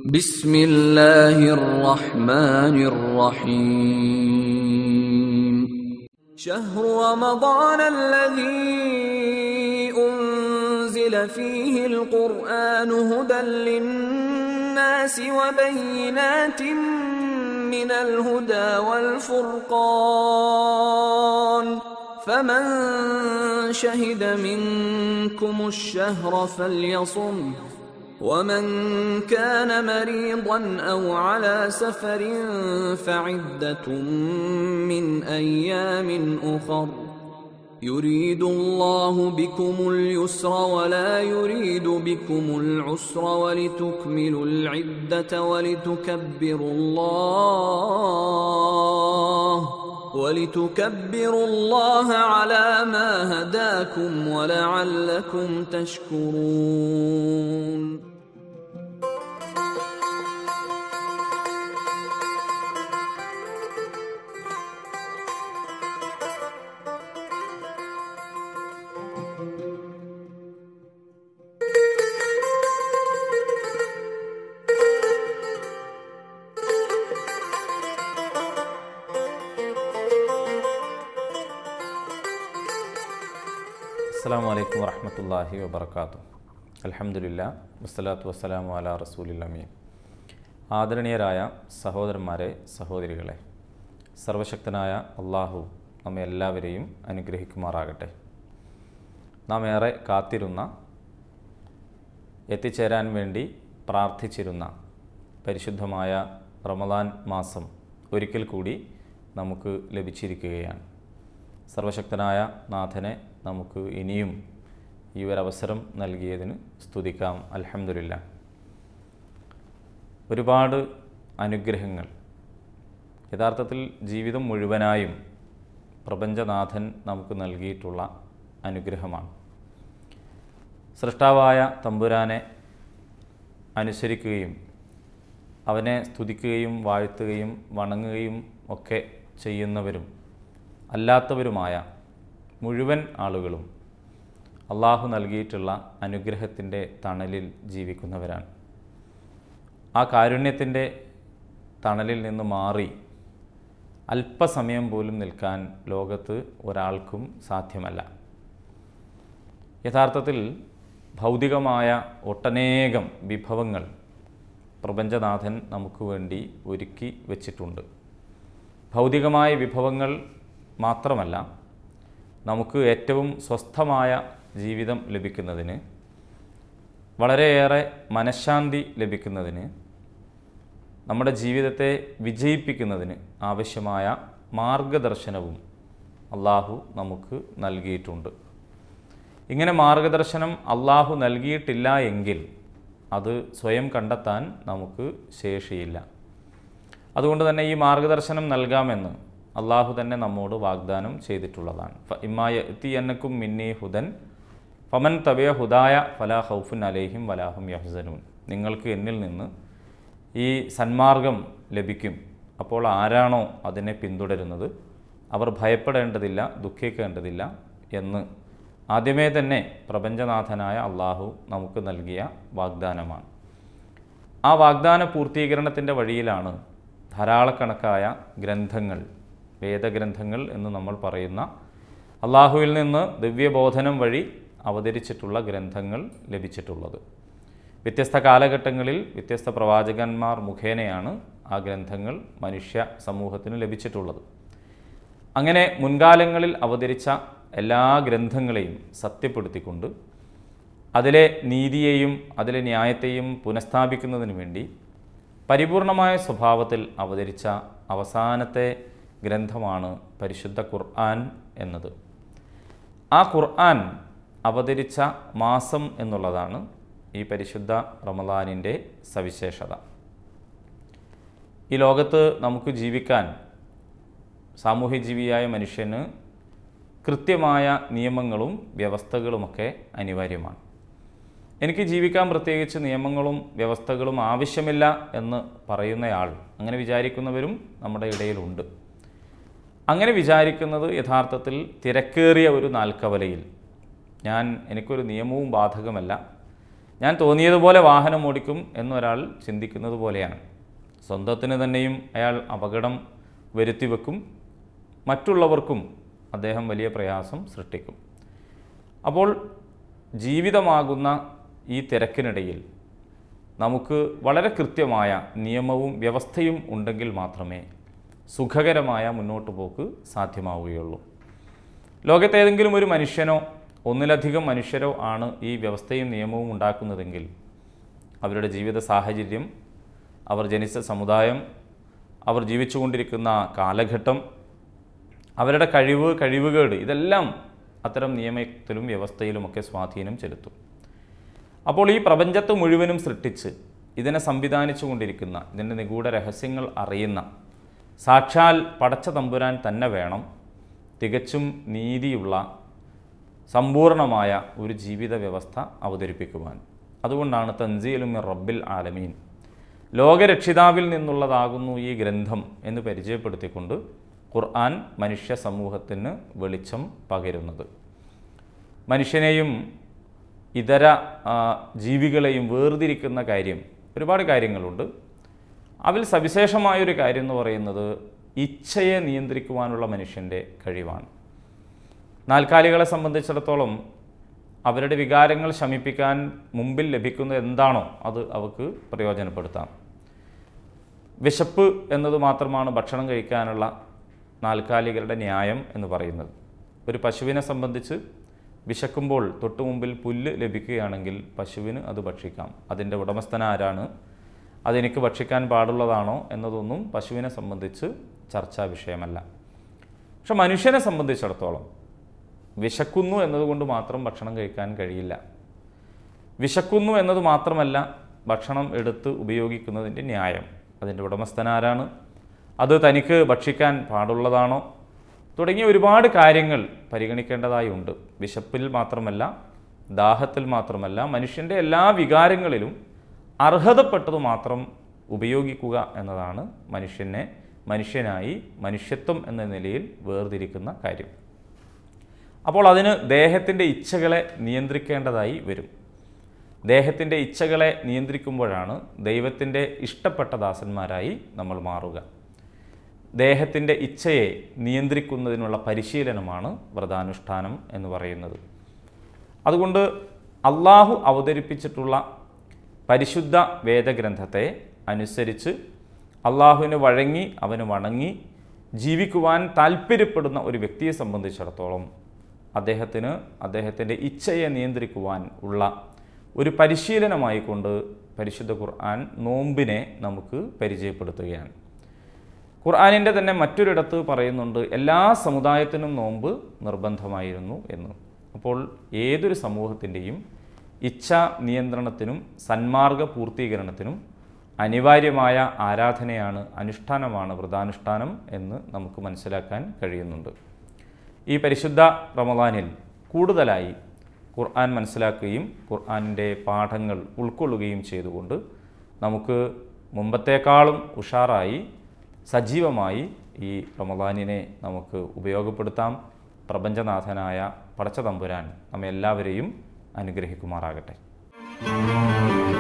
بسم الله الرحمن الرحيم شهر رمضان الذي أنزل فيه القرآن هدى للناس وبينات من الهدى والفرقان فمن شهد منكم الشهر فليصم ومن كان مريضا أو على سفر فعدة من أيام أخر يريد الله بكم اليسر ولا يريد بكم العسر ولتكملوا العدة ولتكبروا الله على ما هداكم ولعلكم تشكرون. അസ്സലാമു അലൈക്കും വറഹ്മത്തുള്ളാഹി വബറകാതുഹു. അൽഹംദുലില്ലാഹ് വസ്സലാത്തു വസ്സലാമു അലാ റസൂലിൽ അമീൻ. ആദരണീയരായ സഹോദരന്മാരെ, സഹോദരികളെ, സർവശക്തനായ അള്ളാഹു നമ്മെ എല്ലാവരെയും അനുഗ്രഹിക്കുമാറാകട്ടെ. നാം ഏറെ കാത്തിരുന്ന, എത്തിച്ചേരാൻ വേണ്ടി പ്രാർത്ഥിച്ചിരുന്ന പരിശുദ്ധമായ റമദാൻ മാസം ഒരിക്കൽ കൂടി നമുക്ക് ലഭിച്ചിരിക്കുകയാണ്. സർവശക്തനായ നാഥനെ നമുക്ക് ഇനിയും ഈ ഒരവസരം നൽകിയതിന് സ്തുതിക്കാം. അൽഹംദുലില്ലാഹ്. ഒരുപാട് അനുഗ്രഹങ്ങൾ, യഥാർത്ഥത്തിൽ ജീവിതം മുഴുവനായും പ്രപഞ്ചനാഥൻ നമുക്ക് നൽകിയിട്ടുള്ള അനുഗ്രഹമാണ്. സൃഷ്ടാവായ തമ്പുരാനെ അനുസരിക്കുകയും അവനെ സ്തുതിക്കുകയും വാഴ്ത്തുകയും വണങ്ങുകയും ഒക്കെ ചെയ്യുന്നവരും അല്ലാത്തവരുമായ മുഴുവൻ ആളുകളും അള്ളാഹു നൽകിയിട്ടുള്ള അനുഗ്രഹത്തിൻ്റെ തണലിൽ ജീവിക്കുന്നവരാണ്. ആ കാരുണ്യത്തിൻ്റെ തണലിൽ നിന്ന് മാറി അല്പസമയം പോലും നിൽക്കാൻ ലോകത്ത് ഒരാൾക്കും സാധ്യമല്ല. യഥാർത്ഥത്തിൽ ഭൗതികമായ ഒട്ടനേകം വിഭവങ്ങൾ പ്രപഞ്ചനാഥൻ നമുക്ക് വേണ്ടി ഒരുക്കി വച്ചിട്ടുണ്ട്. ഭൗതികമായ വിഭവങ്ങൾ മാത്രമല്ല, നമുക്ക് ഏറ്റവും സ്വസ്ഥമായ ജീവിതം ലഭിക്കുന്നതിന്, വളരെയേറെ മനഃശാന്തി ലഭിക്കുന്നതിന്, നമ്മുടെ ജീവിതത്തെ വിജയിപ്പിക്കുന്നതിന് ആവശ്യമായ മാർഗദർശനവും അള്ളാഹു നമുക്ക് നൽകിയിട്ടുണ്ട്. ഇങ്ങനെ മാർഗദർശനം അള്ളാഹു നൽകിയിട്ടില്ല എങ്കിൽ അത് സ്വയം കണ്ടെത്താൻ നമുക്ക് ശേഷിയില്ല. അതുകൊണ്ട് തന്നെ ഈ മാർഗദർശനം നൽകാമെന്ന് അള്ളാഹു തന്നെ നമ്മോട് വാഗ്ദാനം ചെയ്തിട്ടുള്ളതാണ്. ഇമ്മാ യഅ്തിയന്നകും മിന്നീ ഹുദൻ ഫമൻ തബിഅ ഹുദായ ഫലാ ഖൗഫുൻ അലൈഹിം വലാ ഹും യഹ്സനൂൻ. നിങ്ങൾക്ക് എന്നിൽ നിന്ന് ഈ സന്മാർഗം ലഭിക്കും. അപ്പോൾ ആരാണോ അതിനെ പിന്തുടരുന്നത് അവർ ഭയപ്പെടേണ്ടതില്ല, ദുഃഖിക്കേണ്ടതില്ല എന്ന് ആദ്യമേ തന്നെ പ്രപഞ്ചനാഥനായ അള്ളാഹു നമുക്ക് നൽകിയ വാഗ്ദാനമാണ്. ആ വാഗ്ദാന പൂർത്തീകരണത്തിൻ്റെ വഴിയിലാണ് ധാരാളക്കണക്കായ ഗ്രന്ഥങ്ങൾ, വേദഗ്രന്ഥങ്ങൾ എന്ന് നമ്മൾ പറയുന്ന അള്ളാഹുവിൽ നിന്ന് ദിവ്യബോധനം വഴി അവതരിച്ചിട്ടുള്ള ഗ്രന്ഥങ്ങൾ ലഭിച്ചിട്ടുള്ളത്. വ്യത്യസ്ത കാലഘട്ടങ്ങളിൽ വ്യത്യസ്ത പ്രവാചകന്മാർ മുഖേനയാണ് ആ ഗ്രന്ഥങ്ങൾ മനുഷ്യ സമൂഹത്തിന് ലഭിച്ചിട്ടുള്ളത്. അങ്ങനെ മുൻകാലങ്ങളിൽ അവതരിച്ച എല്ലാ ഗ്രന്ഥങ്ങളെയും സത്യപ്പെടുത്തിക്കൊണ്ട് അതിലെ നീതിയെയും അതിലെ ന്യായത്തെയും പുനഃസ്ഥാപിക്കുന്നതിന് വേണ്ടി പരിപൂർണമായ സ്വഭാവത്തിൽ അവതരിച്ച അവസാനത്തെ ഗ്രന്ഥമാണ് പരിശുദ്ധ ഖുർആൻ എന്നത്. ആ ഖുർആൻ അവതരിച്ച മാസം എന്നുള്ളതാണ് ഈ പരിശുദ്ധ റമദാനിൻ്റെ സവിശേഷത. ഈ ലോകത്ത് നമുക്ക് ജീവിക്കാൻ സാമൂഹ്യജീവിയായ മനുഷ്യന് കൃത്യമായ നിയമങ്ങളും വ്യവസ്ഥകളുമൊക്കെ അനിവാര്യമാണ്. എനിക്ക് ജീവിക്കാൻ പ്രത്യേകിച്ച് നിയമങ്ങളും വ്യവസ്ഥകളും ആവശ്യമില്ല എന്ന് പറയുന്നയാൾ, അങ്ങനെ വിചാരിക്കുന്നവരും നമ്മുടെ ഇടയിലുണ്ട്. അങ്ങനെ വിചാരിക്കുന്നത് യഥാർത്ഥത്തിൽ തിരക്കേറിയ ഒരു നാൽക്കവലയിൽ എനിക്കൊരു നിയമവും ബാധകമല്ല, ഞാൻ തോന്നിയതുപോലെ വാഹനം ഓടിക്കും എന്നൊരാൾ ചിന്തിക്കുന്നത് പോലെയാണ്. സ്വന്തത്തിന് തന്നെയും അയാൾ അപകടം വരുത്തി വെക്കും, മറ്റുള്ളവർക്കും അദ്ദേഹം വലിയ പ്രയാസം സൃഷ്ടിക്കും. അപ്പോൾ ജീവിതമാകുന്ന ഈ തിരക്കിനിടയിൽ നമുക്ക് വളരെ കൃത്യമായ നിയമവും വ്യവസ്ഥയും ഉണ്ടെങ്കിൽ മാത്രമേ സുഖകരമായ മുന്നോട്ട് പോക്ക് സാധ്യമാവുകയുള്ളൂ. ലോകത്തേതെങ്കിലും ഒരു മനുഷ്യനോ ഒന്നിലധികം മനുഷ്യരോ ആണ് ഈ വ്യവസ്ഥയും നിയമവും ഉണ്ടാക്കുന്നതെങ്കിൽ അവരുടെ ജീവിത സാഹചര്യം, അവർ ജനിച്ച സമുദായം, അവർ ജീവിച്ചുകൊണ്ടിരിക്കുന്ന കാലഘട്ടം, അവരുടെ കഴിവുകേട് ഇതെല്ലാം അത്തരം നിയമത്തിലും വ്യവസ്ഥയിലുമൊക്കെ സ്വാധീനം ചെലുത്തും. അപ്പോൾ ഈ പ്രപഞ്ചത്തെ മുഴുവനും സൃഷ്ടിച്ച് ഇതിനെ സംവിധാനിച്ചു കൊണ്ടിരിക്കുന്ന, ഇതിൻ്റെ നിഗൂഢ രഹസ്യങ്ങൾ അറിയുന്ന സാക്ഷാൽ പടച്ച തമ്പുരാൻ തന്നെ വേണം തികച്ചും നീതിയുള്ള സമ്പൂർണമായ ഒരു ജീവിത വ്യവസ്ഥ അവതരിപ്പിക്കുവാൻ. അതുകൊണ്ടാണ് തൻസീലും മിർ റബ്ബിൽ ആലമീൻ, ലോകരക്ഷിതാവിൽ നിന്നുള്ളതാകുന്നു ഈ ഗ്രന്ഥം എന്ന് പരിചയപ്പെടുത്തിക്കൊണ്ട് ഖുർആൻ മനുഷ്യ സമൂഹത്തിന് വെളിച്ചം പകരുന്നത്. മനുഷ്യനെയും ഇതര ജീവികളെയും വേർതിരിക്കുന്ന കാര്യം ഒരുപാട് കാര്യങ്ങളുണ്ട്. അതിൽ സവിശേഷമായൊരു കാര്യം എന്ന് പറയുന്നത് ഇച്ഛയെ നിയന്ത്രിക്കുവാനുള്ള മനുഷ്യൻ്റെ കഴിവാണ്. നാൽക്കാലികളെ സംബന്ധിച്ചിടത്തോളം അവരുടെ വികാരങ്ങൾ ശമിപ്പിക്കാൻ മുമ്പിൽ ലഭിക്കുന്നത് എന്താണോ അത് അവർക്ക് പ്രയോജനപ്പെടുത്താം. വിശപ്പ് എന്നത് മാത്രമാണ് ഭക്ഷണം കഴിക്കാനുള്ള നാൽക്കാലികളുടെ ന്യായം എന്ന് പറയുന്നത്. ഒരു പശുവിനെ സംബന്ധിച്ച് വിശക്കുമ്പോൾ തൊട്ടു മുമ്പിൽ പുല്ല് ലഭിക്കുകയാണെങ്കിൽ പശുവിന് അത് ഭക്ഷിക്കാം. അതിൻ്റെ ഉടമസ്ഥൻ ആരാണ്, അതെനിക്ക് ഭക്ഷിക്കാൻ പാടുള്ളതാണോ എന്നതൊന്നും പശുവിനെ സംബന്ധിച്ച് ചർച്ചാ വിഷയമല്ല. പക്ഷെ മനുഷ്യനെ സംബന്ധിച്ചിടത്തോളം വിശക്കുന്നു എന്നതുകൊണ്ട് മാത്രം ഭക്ഷണം കഴിക്കാൻ കഴിയില്ല. വിശക്കുന്നു എന്നത് മാത്രമല്ല ഭക്ഷണം എടുത്ത് ഉപയോഗിക്കുന്നതിൻ്റെ ന്യായം, അതിൻ്റെ ഉടമസ്ഥൻ ആരാണ്, അത് തനിക്ക് ഭക്ഷിക്കാൻ പാടുള്ളതാണോ തുടങ്ങിയ ഒരുപാട് കാര്യങ്ങൾ പരിഗണിക്കേണ്ടതായി ഉണ്ട്. വിശപ്പിൽ മാത്രമല്ല, ദാഹത്തിൽ മാത്രമല്ല, മനുഷ്യൻ്റെ എല്ലാ വികാരങ്ങളിലും അർഹതപ്പെട്ടത് മാത്രം ഉപയോഗിക്കുക എന്നതാണ് മനുഷ്യനായി മനുഷ്യത്വം എന്ന നിലയിൽ വേർതിരിക്കുന്ന കാര്യം. അപ്പോൾ അതിന് ദേഹത്തിൻ്റെ ഇച്ഛകളെ നിയന്ത്രിക്കേണ്ടതായി വരും. ദേഹത്തിൻ്റെ ഇച്ഛകളെ നിയന്ത്രിക്കുമ്പോഴാണ് ദൈവത്തിൻ്റെ ഇഷ്ടപ്പെട്ട ദാസന്മാരായി നമ്മൾ മാറുക. ദേഹത്തിൻ്റെ ഇച്ഛയെ നിയന്ത്രിക്കുന്നതിനുള്ള പരിശീലനമാണ് വ്രതാനുഷ്ഠാനം എന്ന് പറയുന്നത്. അതുകൊണ്ട് അള്ളാഹു അവതരിപ്പിച്ചിട്ടുള്ള പരിശുദ്ധ വേദഗ്രന്ഥത്തെ അനുസരിച്ച് അള്ളാഹുവിന് വഴങ്ങി അവന് വണങ്ങി ജീവിക്കുവാൻ താല്പര്യപ്പെടുന്ന ഒരു വ്യക്തിയെ സംബന്ധിച്ചിടത്തോളം അദ്ദേഹത്തിൻ്റെ ഇച്ഛയെ നിയന്ത്രിക്കുവാൻ ഉള്ള ഒരു പരിശീലനമായിക്കൊണ്ട് പരിശുദ്ധ ഖുർആൻ നോമ്പിനെ നമുക്ക് പരിചയപ്പെടുത്തുകയാണ്. ഖുർആനിൻ്റെ തന്നെ മറ്റൊരിടത്ത് പറയുന്നുണ്ട് എല്ലാ സമുദായത്തിനും നോമ്പ് നിർബന്ധമായിരുന്നു എന്ന്. അപ്പോൾ ഏതൊരു സമൂഹത്തിൻ്റെയും ഇച്ഛ നിയന്ത്രണത്തിനും സന്മാർഗ പൂർത്തീകരണത്തിനും അനിവാര്യമായ ആരാധനയാണ്, അനുഷ്ഠാനമാണ് വ്രതാനുഷ്ഠാനം എന്ന് നമുക്ക് മനസ്സിലാക്കാൻ കഴിയുന്നുണ്ട്. ഈ പരിശുദ്ധ റമദാനിൽ കൂടുതലായി ഖുർആൻ മനസ്സിലാക്കുകയും ഖുർആനിൻ്റെ പാഠങ്ങൾ ഉൾക്കൊള്ളുകയും ചെയ്തുകൊണ്ട് നമുക്ക് മുമ്പത്തേക്കാളും ഉഷാറായി സജീവമായി ഈ റമദാനിനെ നമുക്ക് ഉപയോഗപ്പെടുത്താം. പ്രപഞ്ചനാഥനായ പടച്ച തമ്പുരാൻ നമ്മെ എല്ലാവരെയും അനുഗ്രഹിക്കുമാറാകട്ടെ.